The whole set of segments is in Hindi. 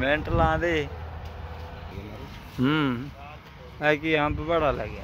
मिनट ला दे। है कि अंब बड़ा लगे।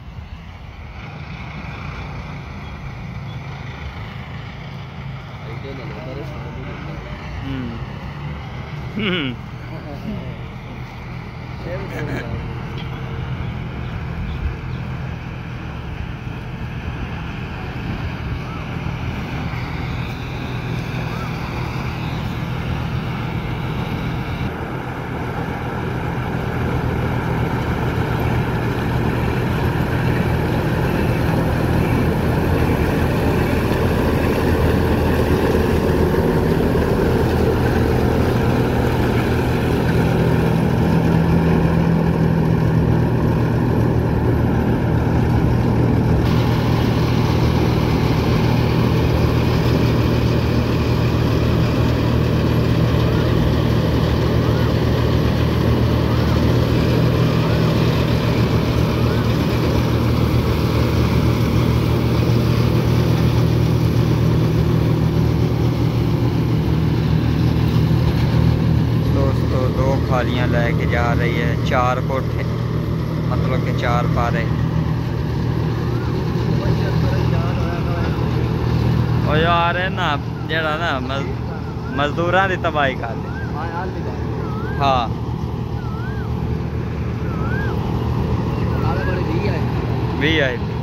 खालियाँ लेके जा रही है, 4 कोठे मतलब कि 4 पारे। और यार है ना जरा ना मजदूर की तबाही कर दे। हाँ भी आई